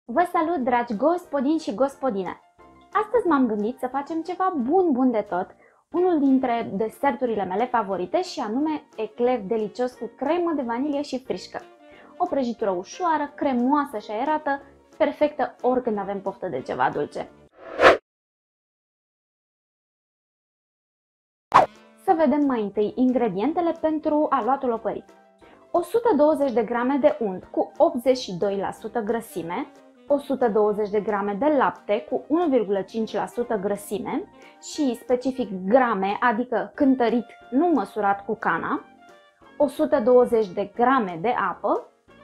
Vă salut, dragi gospodini și gospodine! Astăzi m-am gândit să facem ceva bun de tot, unul dintre deserturile mele favorite și anume ecler delicios cu cremă de vanilie și frișcă. O prăjitură ușoară, cremoasă și aerată, perfectă oricând avem poftă de ceva dulce. Să vedem mai întâi ingredientele pentru aluatul opărit. 120 de grame de unt cu 82% grăsime, 120 de grame de lapte cu 1,5% grăsime și specific grame, adică cântărit, nu măsurat cu cana, 120 de grame de apă,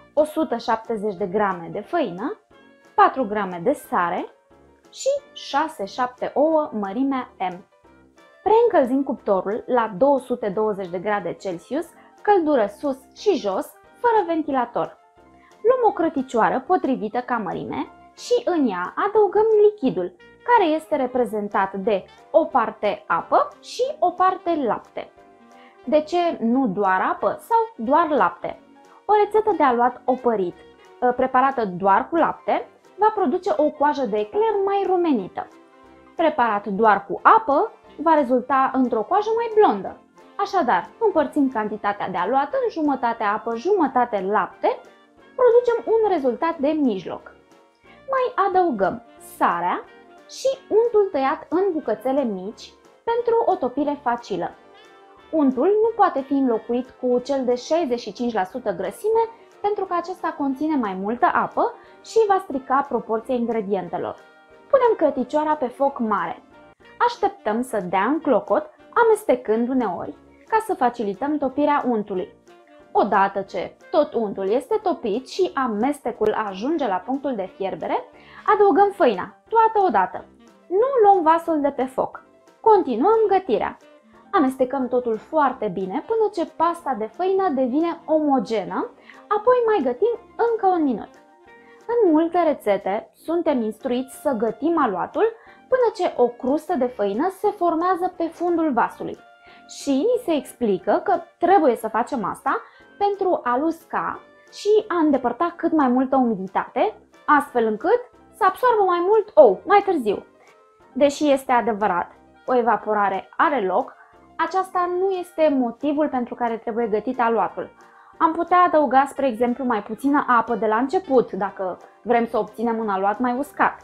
170 de grame de făină, 4 grame de sare și 6-7 ouă mărimea M. Preîncălzim cuptorul la 220 de grade Celsius, căldură sus și jos, fără ventilator. Luăm o crăticioară potrivită ca mărime și în ea adăugăm lichidul, care este reprezentat de o parte apă și o parte lapte. De ce nu doar apă sau doar lapte? O rețetă de aluat opărit, preparată doar cu lapte, va produce o coajă de ecler mai rumenită. Preparat doar cu apă, va rezulta într-o coajă mai blondă. Așadar, împărțim cantitatea de aluat în jumătate apă, jumătate lapte, producem un rezultat de mijloc. Mai adăugăm sarea și untul tăiat în bucățele mici pentru o topire facilă. Untul nu poate fi înlocuit cu cel de 65% grăsime pentru că acesta conține mai multă apă și va strica proporția ingredientelor. Punem crăticioara pe foc mare. Așteptăm să dea în clocot, amestecând uneori, ca să facilităm topirea untului. Odată ce tot untul este topit și amestecul ajunge la punctul de fierbere, adăugăm făina, toată odată. Nu luăm vasul de pe foc. Continuăm gătirea. Amestecăm totul foarte bine până ce pasta de făină devine omogenă, apoi mai gătim încă un minut. În multe rețete suntem instruiți să gătim aluatul până ce o crustă de făină se formează pe fundul vasului. Și ni se explică că trebuie să facem asta pentru a usca și a îndepărta cât mai multă umiditate, astfel încât să absorbă mai mult ou mai târziu. Deși este adevărat, o evaporare are loc, aceasta nu este motivul pentru care trebuie gătit aluatul. Am putea adăuga, spre exemplu, mai puțină apă de la început, dacă vrem să obținem un aluat mai uscat.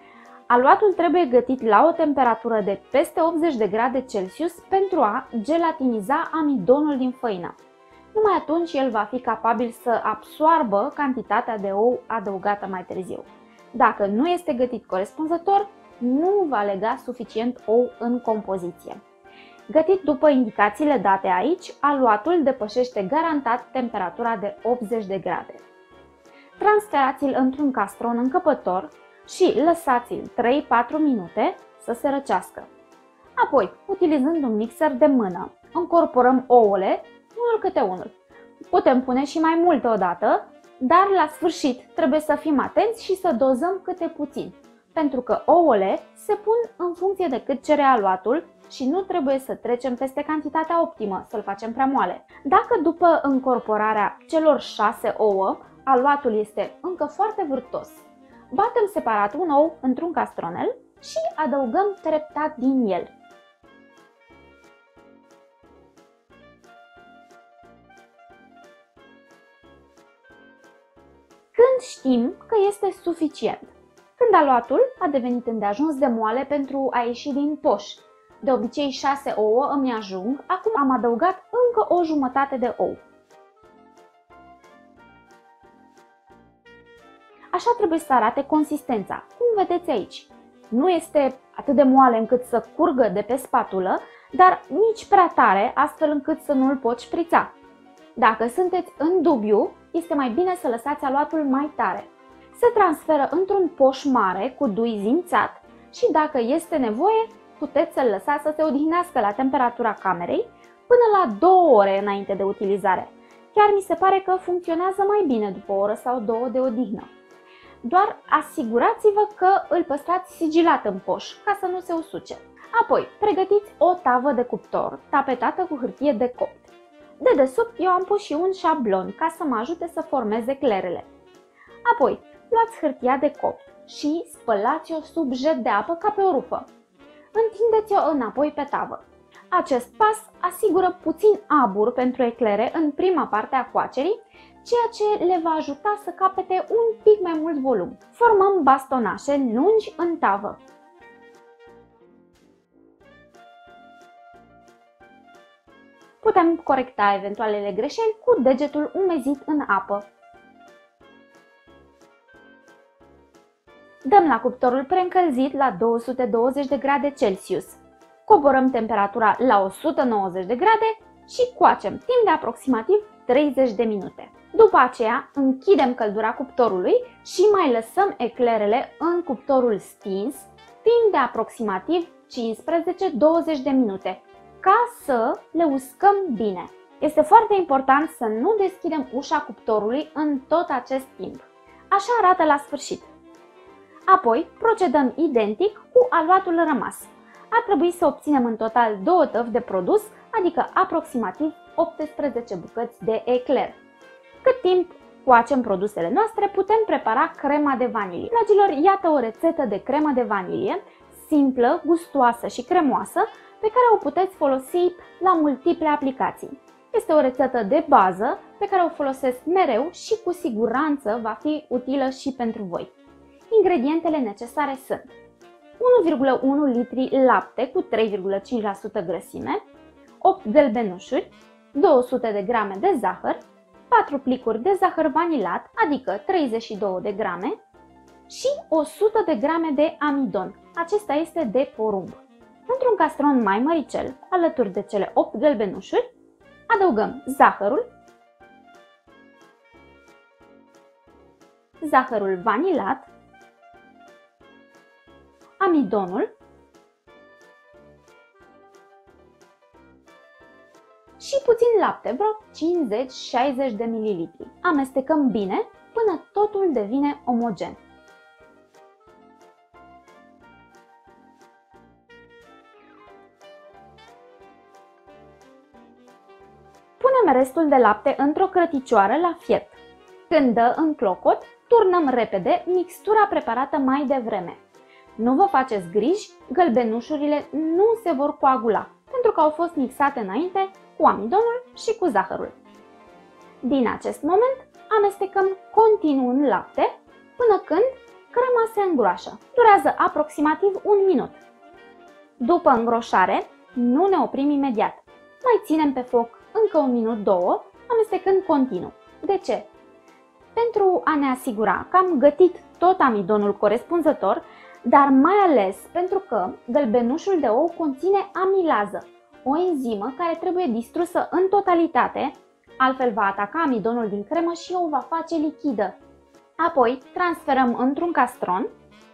Aluatul trebuie gătit la o temperatură de peste 80 de grade Celsius pentru a gelatiniza amidonul din făină. Numai atunci el va fi capabil să absoarbă cantitatea de ou adăugată mai târziu. Dacă nu este gătit corespunzător, nu va lega suficient ou în compoziție. Gătit după indicațiile date aici, aluatul depășește garantat temperatura de 80 de grade. Transferați-l într-un castron încăpător și lăsați-l 3-4 minute să se răcească. Apoi, utilizând un mixer de mână, încorporăm ouăle unul câte unul. Putem pune și mai multe odată, dar la sfârșit trebuie să fim atenți și să dozăm câte puțin, pentru că ouăle se pun în funcție de cât cere aluatul și nu trebuie să trecem peste cantitatea optimă, să-l facem prea moale. Dacă după încorporarea celor 6 ouă, aluatul este încă foarte vârtos, batem separat un ou într-un castronel și adăugăm treptat din el. Când știm că este suficient? Când aluatul a devenit îndeajuns de moale pentru a ieși din poș. De obicei 6 ouă îmi ajung, acum am adăugat încă o jumătate de ou. Așa trebuie să arate consistența, cum vedeți aici. Nu este atât de moale încât să curgă de pe spatulă, dar nici prea tare, astfel încât să nu îl poți șprița. Dacă sunteți în dubiu, este mai bine să lăsați aluatul mai tare. Se transferă într-un poș mare cu dui zimțat și dacă este nevoie, puteți să-l lăsați să se odihnească la temperatura camerei până la 2 ore înainte de utilizare. Chiar mi se pare că funcționează mai bine după o oră sau 2 de odihnă. Doar asigurați-vă că îl păstrați sigilat în poș, ca să nu se usuce. Apoi, pregătiți o tavă de cuptor tapetată cu hârtie de copt. Dedesubt eu am pus și un șablon ca să mă ajute să formez eclerele. Apoi, luați hârtia de copt și spălați-o sub jet de apă ca pe o rufă. Întindeți-o înapoi pe tavă. Acest pas asigură puțin abur pentru eclere în prima parte a coacerii, ceea ce le va ajuta să capete un pic mai mult volum. Formăm bastonașe lungi în tavă. Putem corecta eventualele greșeli cu degetul umezit în apă. Dăm la cuptorul preîncălzit la 220 de grade Celsius. Coborăm temperatura la 190 de grade și coacem timp de aproximativ 30 de minute. După aceea, închidem căldura cuptorului și mai lăsăm eclerele în cuptorul stins timp de aproximativ 15-20 de minute, ca să le uscăm bine. Este foarte important să nu deschidem ușa cuptorului în tot acest timp. Așa arată la sfârșit. Apoi, procedăm identic cu aluatul rămas. Ar trebui să obținem în total 2 tăvi de produs, adică aproximativ 18 bucăți de ecler. Cât timp coacem produsele noastre, putem prepara crema de vanilie. Dragilor, iată o rețetă de cremă de vanilie, simplă, gustoasă și cremoasă, pe care o puteți folosi la multiple aplicații. Este o rețetă de bază pe care o folosesc mereu și cu siguranță va fi utilă și pentru voi. Ingredientele necesare sunt 1,1 litri lapte cu 3,5% grăsime, 8 gălbenușuri, 200 de grame de zahăr, 4 plicuri de zahăr vanilat, adică 32 de grame, și 100 de grame de amidon. Acesta este de porumb. Într-un castron mai măricel, alături de cele 8 gălbenușuri, adăugăm zahărul vanilat, amidonul și puțin lapte, vreo 50-60 de ml. Amestecăm bine până totul devine omogen. Punem restul de lapte într-o crăticioară la fiert. Când dă în clocot, turnăm repede mixtura preparată mai devreme. Nu vă faceți griji, gălbenușurile nu se vor coagula, pentru că au fost mixate înainte cu amidonul și cu zahărul. Din acest moment, amestecăm continuu în lapte până când crema se îngroașă. Durează aproximativ 1 minut. După îngroșare, nu ne oprim imediat. Mai ținem pe foc încă 1 minut-2, amestecând continuu. De ce? Pentru a ne asigura că am gătit tot amidonul corespunzător, dar mai ales pentru că gălbenușul de ou conține amilază, o enzimă care trebuie distrusă în totalitate, altfel va ataca amidonul din cremă și o va face lichidă. Apoi transferăm într-un castron,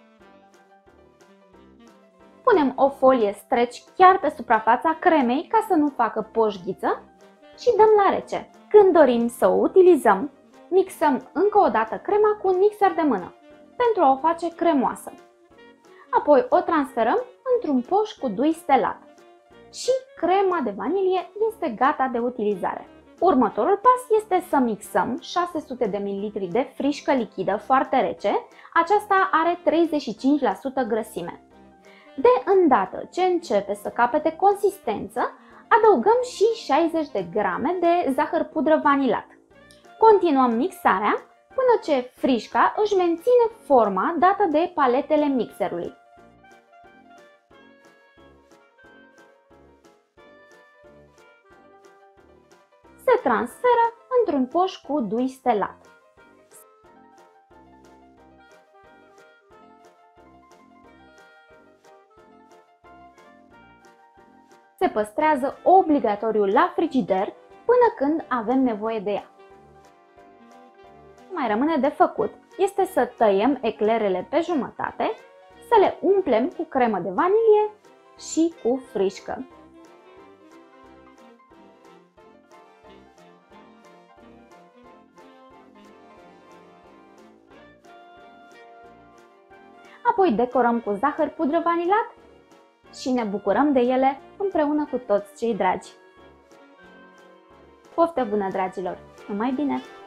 punem o folie stretch chiar pe suprafața cremei ca să nu facă poșghiță și dăm la rece. Când dorim să o utilizăm, mixăm încă o dată crema cu un mixer de mână pentru a o face cremoasă. Apoi o transferăm într-un poș cu dui stelat și crema de vanilie este gata de utilizare. Următorul pas este să mixăm 600 de ml de frișcă lichidă foarte rece, aceasta are 35% grăsime. De îndată ce începe să capete consistență, adăugăm și 60 de grame de zahăr pudră vanilat. Continuăm mixarea până ce frișca își menține forma dată de paletele mixerului. Se transferă într-un poș cu dui stelat. Se păstrează obligatoriu la frigider până când avem nevoie de ea. Mai rămâne de făcut este să tăiem eclerele pe jumătate, să le umplem cu cremă de vanilie și cu frișcă. Apoi decorăm cu zahăr pudră vanilat și ne bucurăm de ele împreună cu toți cei dragi. Poftă bună, dragilor! Numai bine!